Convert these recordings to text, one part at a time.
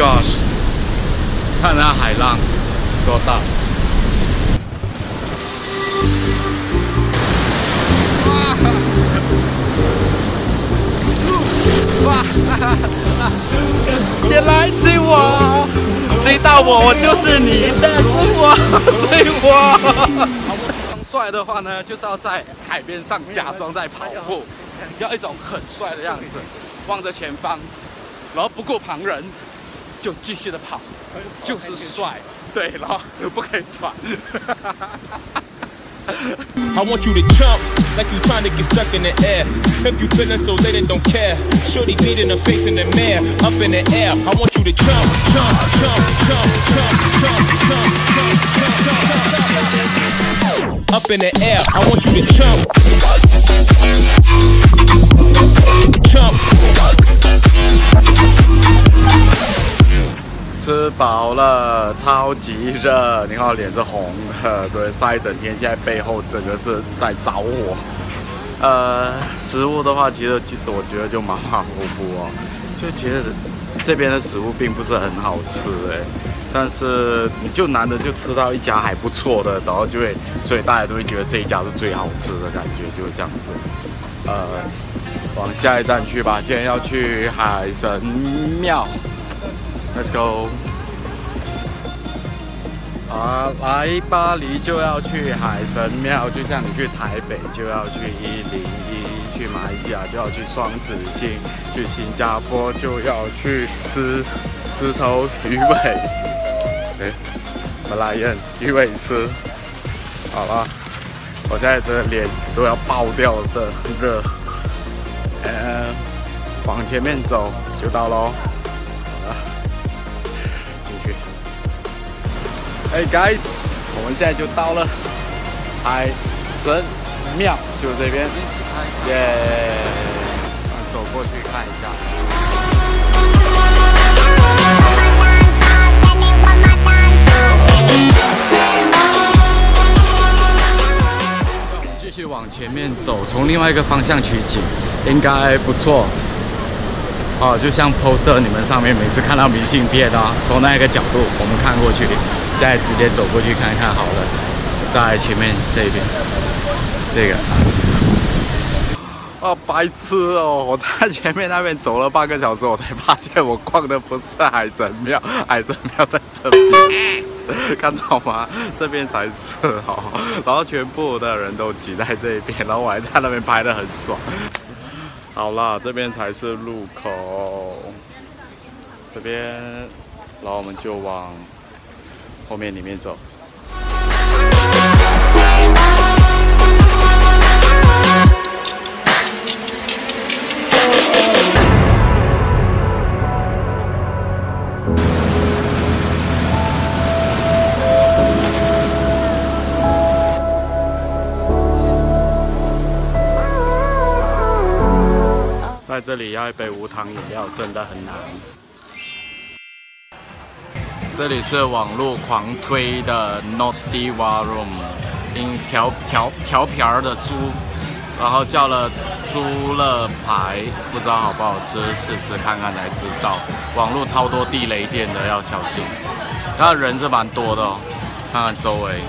gosh！ 看那海浪多大！哇！别来追我，追到我就是你的，追我！帅的话呢，就是要在海边上假装在跑步，要一种很帅的样子，望着前方，然后不顾旁人，就继续的跑，就是帅。对，然后不可以喘。 I want you to jump like you trying to get stuck in the air. If you feeling so late and don't care, shorty beat in the face in the mirror, up in the air. I want you to jump, jump, jump, jump, jump, jump, jump, jump, jump, jump, up in the air. I want you to jump, jump. 吃饱了，超级热，你看我脸是红的，对，晒一整天，现在背后整个是在着火。食物的话，其实我觉得就马马虎虎哦，就觉得这边的食物并不是很好吃但是你就难得就吃到一家还不错的，然后就会，所以大家都会觉得这一家是最好吃的感觉，就是这样子。往下一站去吧，今天要去海神庙。Let's go！ 来巴黎就要去海神庙，就像你去台北就要去101，去马来西亚就要去双子星，去新加坡就要去吃石头鱼尾，马来人鱼尾丝。好了，我现在的脸都要爆掉的热，往前面走就到喽。Hey guys， 我们现在就到了海神庙，就这边，耶！走过去看一下。我们继续往前面走，从另外一个方向取景，应该不错。哦，就像 poster 你们上面每次看到明信片啊，从那个角度我们看过去。现在直接走过去看看好了，在前面这边，这个，白痴哦！我在前面那边走了半个小时，我才发现我逛的不是海神庙，海神庙在这边，看到吗？这边才是哦。然后全部的人都挤在这边，然后我还在那边拍得很爽。好啦，这边才是入口，这边，然后我们就往后面里面走。在这里要一杯无糖饮料真的很难。这里是网络狂推的 Noti Warung， 条片的猪，然后叫了猪肋排，不知道好不好吃，试吃看看才知道。网络超多地雷店的，要小心。它人是蛮多的哦，看看周围，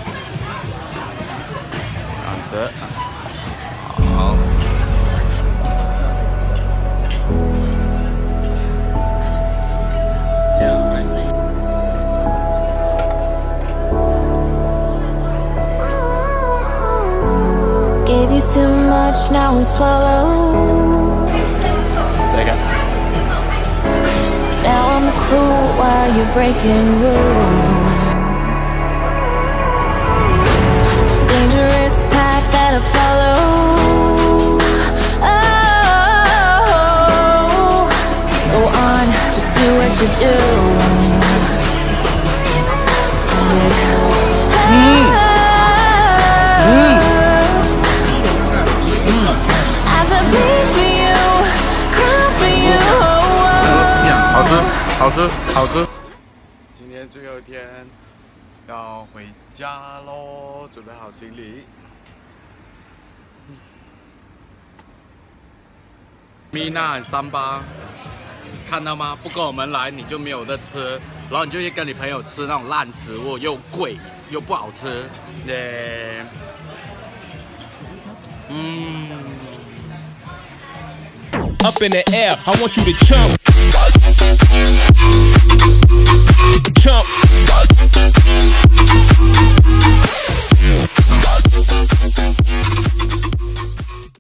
这样子，好。 Gave you too much, now I'm swallowed. Now I'm a fool while you're breaking rules. Dangerous path that I follow. Oh, go on, just do what you do. As 好吃，好吃。今天最后一天，要回家喽，准备好行李。米娜和3巴， 看到吗？不跟我们来，你就没有得吃，然后你就会跟你朋友吃那种烂食物，又贵又不好吃。对， Up in the air, I want you to jump. Jump.